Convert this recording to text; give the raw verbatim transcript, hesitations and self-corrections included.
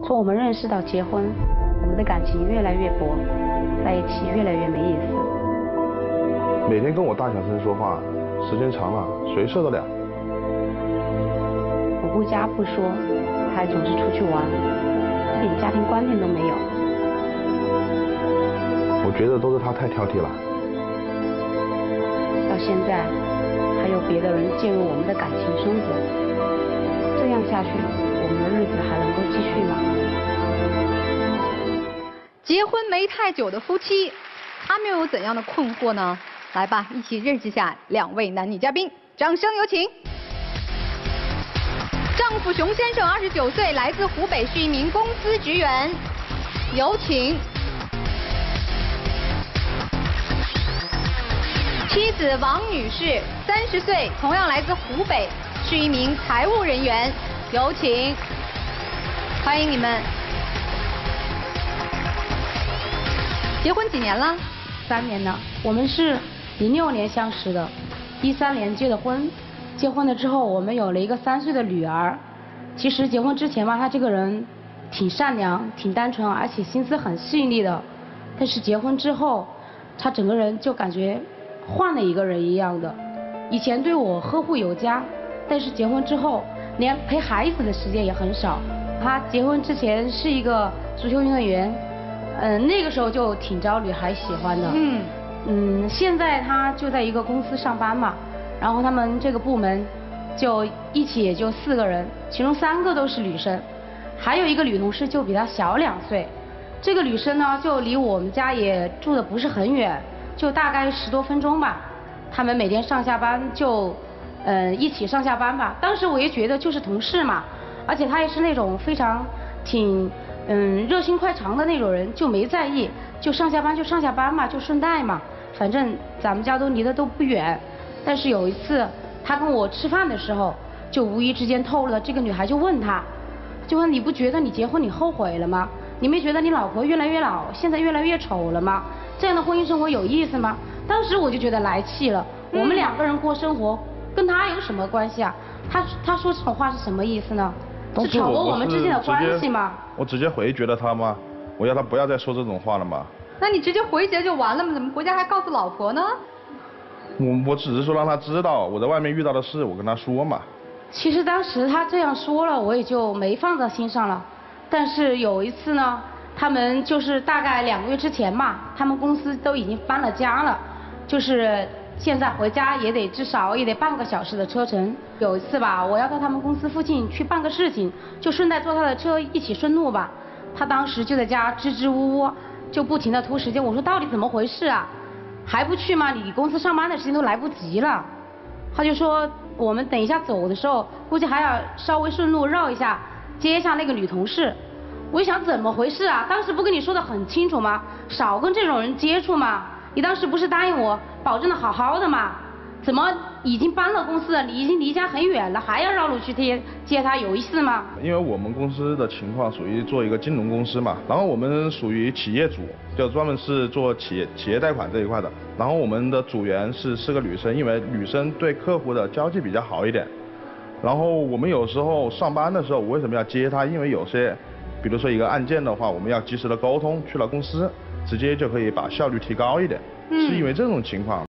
从我们认识到结婚，我们的感情越来越薄，在一起越来越没意思。 每天跟我大小声说话，时间长了，谁受得了？ 我不加不说，他还总是出去玩，一点家庭观念都没有。 我觉得都是他太挑剔了。 到现在，还有别的人介入我们的感情生活，这样下去，我们的日子还能够继续吗？ 结婚没太久的夫妻，他们又有怎样的困惑呢？来吧，一起认识下两位男女嘉宾，掌声有请。丈夫熊先生，二十九岁，来自湖北，是一名公司职员，有请。妻子王女士，三十岁，同样来自湖北，是一名财务人员，有请。欢迎你们。结婚几年了？ 三年了。我们是零六年相识的，一三年结的婚。结婚了之后，我们有了一个三岁的女儿。其实结婚之前嘛，他这个人挺善良、挺单纯，而且心思很细腻的。但是结婚之后，他整个人就感觉换了一个人一样的。以前对我呵护有加，但是结婚之后，连陪孩子的时间也很少。他结婚之前是一个足球运动员，嗯，那个时候就挺招女孩喜欢的。嗯嗯，现在他就在一个公司上班嘛，然后他们这个部门就一起也就四个人，其中三个都是女生，还有一个女同事就比他小两岁。这个女生呢，就离我们家也住的不是很远，就大概十多分钟吧。他们每天上下班就，嗯，一起上下班吧。当时我也觉得就是同事嘛，而且他也是那种非常挺嗯热心快肠的那种人，就没在意，就上下班就上下班嘛，就顺带嘛，反正咱们家都离得都不远。但是有一次他跟我吃饭的时候，就无意之间透露了，这个女孩就问他，就问你不觉得你结婚你后悔了吗？你没觉得你老婆越来越老，现在越来越丑了吗？这样的婚姻生活有意思吗？当时我就觉得来气了，我们两个人过生活，跟他有什么关系啊？他他说这种话是什么意思呢？是挑拨我们之间的关系吗？ 我直接回绝了他吗？我要他不要再说这种话了吗？ 那你直接回绝就完了吗？怎么回家还告诉老婆呢？ 我我只是说让他知道我在外面遇到的事，我跟他说嘛。 其实当时他这样说了，我也就没放在心上了。但是有一次呢，他们就是大概两个月之前嘛，他们公司都已经搬了家了，就是现在回家也得至少也得半个小时的车程。有一次吧，我要到他们公司附近去办个事情，就顺带坐他的车一起顺路吧。他当时就在家支支吾吾，就不停的拖时间。我说到底怎么回事啊？还不去吗？你公司上班的时间都来不及了。他就说我们等一下走的时候，估计还要稍微顺路绕一下，接一下那个女同事。我就想怎么回事啊？当时不跟你说的很清楚吗？少跟这种人接触嘛。你当时不是答应我保证的好好的吗？怎么已经搬了公司了，你已经离家很远了，还要绕路去接接他，有意思吗？ 因为我们公司的情况属于做一个金融公司嘛，然后我们属于企业主，就专门是做企业企业贷款这一块的。然后我们的组员是是个女生，因为女生对客户的交际比较好一点。然后我们有时候上班的时候，我为什么要接她？因为有些，比如说一个案件的话，我们要及时的沟通，去了公司直接就可以把效率提高一点，是因为这种情况。